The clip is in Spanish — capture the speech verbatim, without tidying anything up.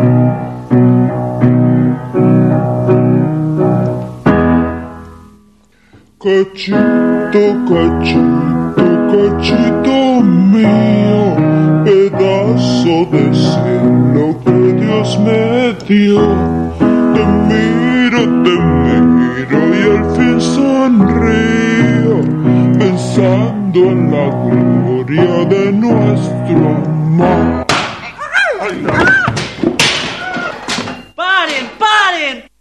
Cachito, cachito, cachito mío, pedazo de cielo que Dios me dio. Te miro, te miro y al fin sonrío, pensando en la gloria de nuestro amor. ¡Paren, paren!